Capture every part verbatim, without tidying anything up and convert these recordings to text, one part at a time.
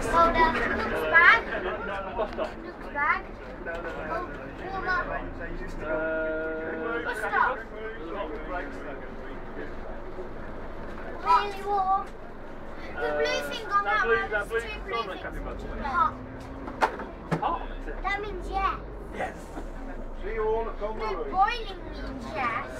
Hold on. Luke's bag. Luke's bag. Oh, warmer. Bus stop. Really warm. The blue thing on that road is two blue things. Hot. Hot? That means yes. Yes. See you all at Colmore. No, boiling means yes.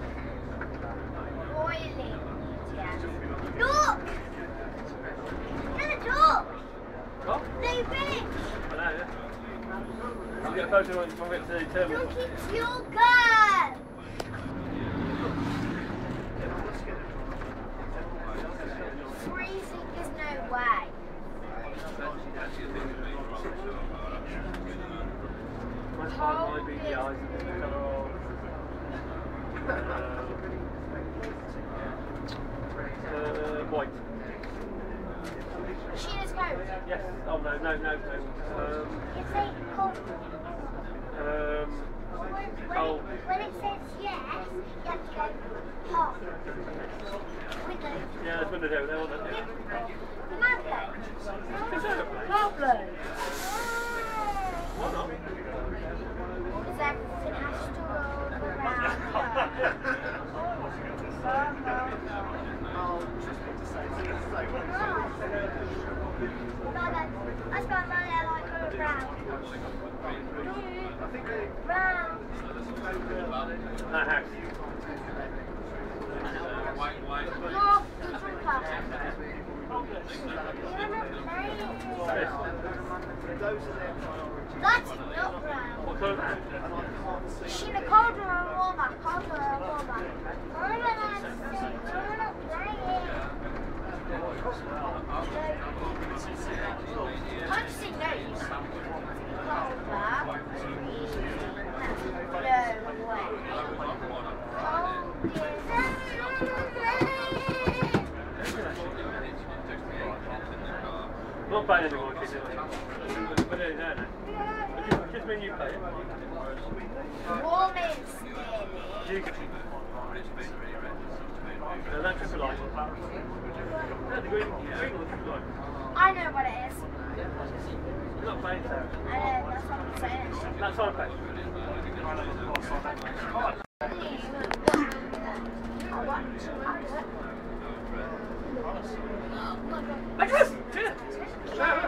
Boiling means yes. Look! There's a dog! What? No fish! I know, yeah. I'll get a photo when we get to the terminal. Look, it's your girl! Freezing, there's no way. My side might be the eyes of the colour of uh, white. Sheena's coat. Yes. Oh no, no, no, no. Um, You say cold. um, When, cold. when, it, when it says yes, you have to go hot. Window. Yeah, there's window there, there, wasn't it? Yeah. Mablo. Mablo. Why not? Because everything has to roll around. That's got my hair like a brown. Brown. That house. Look, the jumper. That's not brown. What colour is that? Sheena, colder or warmer? Colder or warmer? I'm not playing. Can't you see those? Colder. No way. I'm not playing anymore, kids. We're doing that now. Just, just when you play it. Warm is You can. No, that's triple line. No, the green, green or the triple line. I know what it is. You're not playing, Sarah. I know, that's what I'm saying. That's on a page. Express! Yeah! Sarah!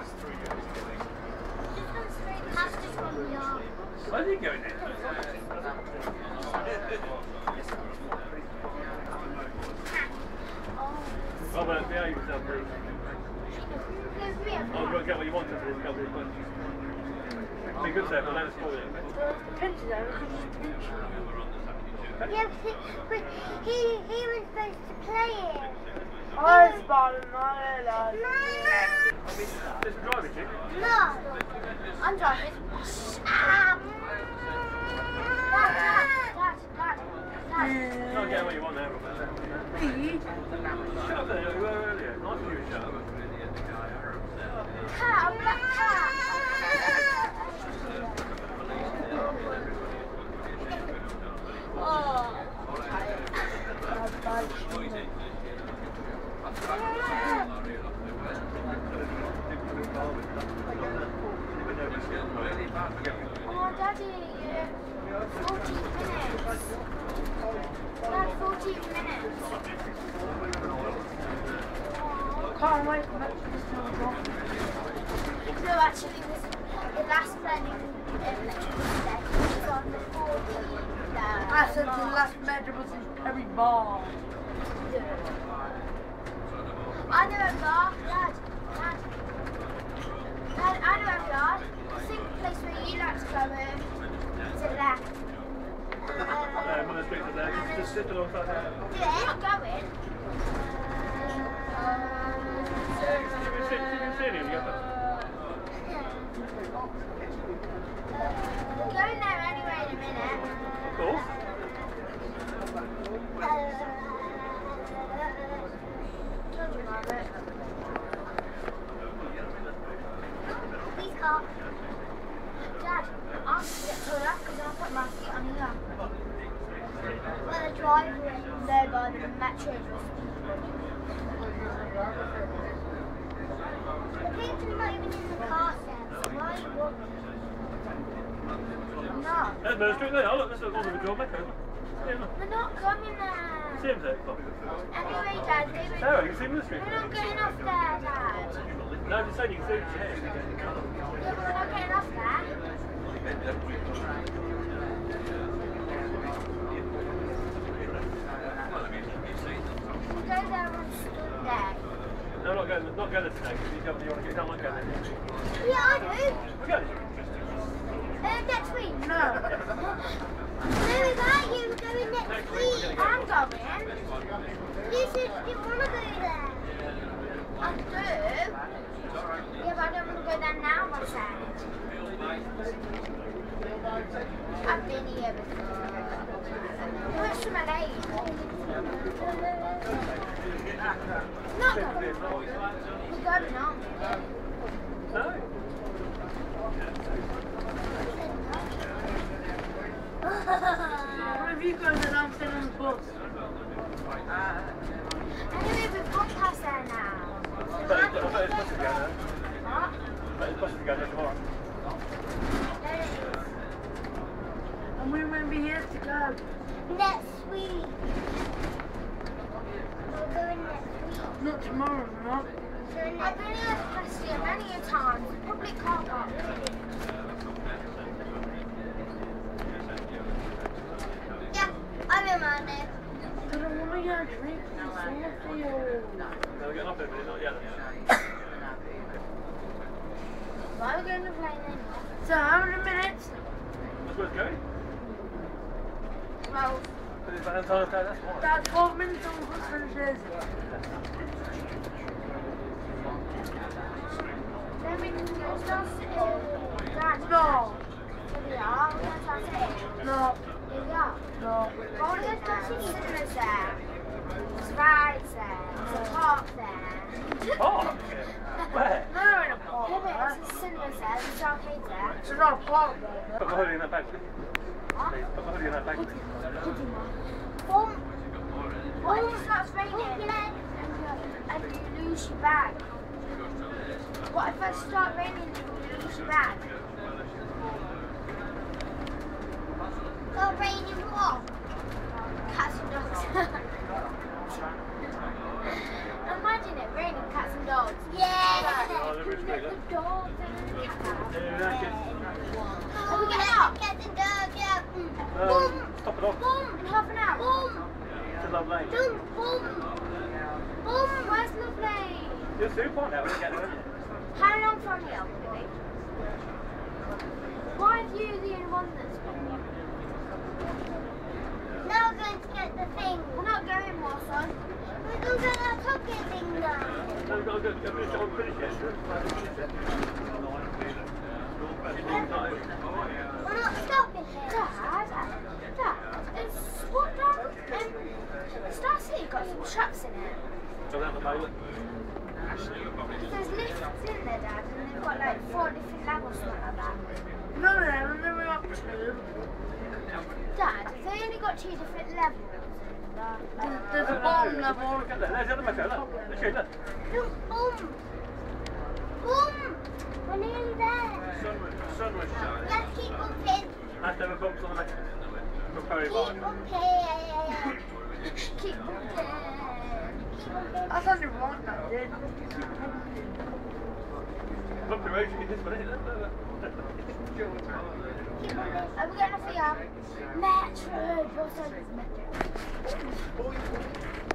Where are you going then? Oh, well, behave yourself, please. Oh, you've got to get what you want for this company, but be good, sir, but don't spoil it. Yeah, but he, he was supposed to play it. I was balling my head out. Just driving, chick? No, I'm driving. Um, Dad, Dad, Dad, Dad, Dad. You can't get what you want now, Robert. Shut up there, you were earlier. Nice of you to shut up. Cat, a black cat. Oh. Oh, Daddy, fourteen minutes. Dad, fourteen minutes. Can't wait for that to be still gone. No, actually, this, the last planning was on the fourteenth. I said the last Metrobus is Perry Barr. I know a bar, Dad. Dad. Dad, I know a bar. The same place where you like to go in. To the left. Uh, Mother's Street to there. Just sit alongside there. Yeah, I'm going. See you see him, you got that? We're going there anyway in a minute. Of course. Please car. Dad, I'm going to get to that because I'll put my feet on here. Where the driver is there by the Metrobus. painting's not even in the car set, so why are you walking? I'm not. There's no street there. Oh, look, this is one of the draw back over. Yeah, look. We're not coming there. See him there, look. Anyway, Dad, they were... Sarah, you can see him in the street. We're not getting off there, Dad. No, I'm just saying you can see him. Yeah, but we're not getting off there. We'll go there on Sunday. No, not going, not going there today, because you don't, you want to get down like going there. Yeah, I do. We're going. Uh, next week. No. No, without you, we're going next week. I'm going. You said you didn't want to go there. I do. Yeah, but I don't want to go there now, I said. I've been here before. Where's some of these? Not going. We're going on. No. What have you guys done? I'm sitting on the bus. Anyway, we've gone past there now. I bet it's supposed to go there. What? I bet it's supposed to go there tomorrow. There it is. And we won't be here to go. Next week. We're going next week. Not tomorrow, we're not. So I've been here past here many a time. Public car park. Yeah, I remember it. But I want to get a drink from Summerfield. No, we're getting off there, but not yet. Why are we going to play then? So how many minutes? That's where it's going. Well, But it's Valentines Day, that's why. About twelve minutes on the bus finishes. then we can go start sitting. Dad, No. here we are. We're going to start sitting. No. Here we are. No. Well, we're going to start sitting. Cinemas there. There's rides there. There's a park there. Park? Where? No, we're in a park. Yeah, but there's a cinemas there. There's arcades there. It's not a park though. Put my hoodie in that bag, please. What? Please, put my hoodie in that bag, please. Um, what if it starts raining and you lose your bag? What if it starts raining and you lose your bag? Start raining what? Cats and dogs. Imagine it raining cats and dogs. Yeah! Oh, they're really big, The huh? dogs and the cats. Yeah, that's it. Oh, we get out. Cats and dogs, yeah. No, Boom! stop it off. Boom! In half an hour. Boom! To Love Lane. Boom! Boom! Boom! Where's Lovely? You're super on now, we're getting there. How long from here will it be? Why are you the only one that's been here? Now we're going to get the thing. We're not going more, son. We're going to get that chocolate thing now. No, we've got to go finish it. I'll finish it. We're not stopping here. Dad, Dad, it's what Dad? Um, Star City got some shops in it. Go down the pilot. There's lifts in there, Dad, and they've got like four different levels, something like that. No, no, no, no, we're up to. Dad, they only got two different levels. There's, there's a bottom level. Look at that. There's the other metro. Look. Look, look. Look, boom! Boom! We're nearly there. Sunwich. Sunwich. Let's keep bumping. That's never bumps on the metro. From Perry Barr Keep Depot. bumping. Keep bumping. Keep bumping. That's only one that did. Bump the road, you can just put it in. Keep bumping. Are we going off here? Metrobus.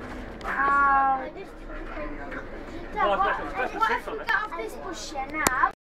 Ow. Dad, what, what if we get off this bus here now?